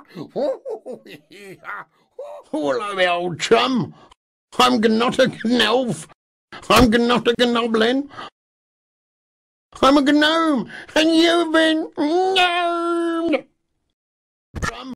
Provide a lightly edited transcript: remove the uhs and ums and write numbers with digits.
Hello, old chum. I'm not a gnolf. I'm not a gnoblin. I'm a gnome, and you've been gnomed. Chum.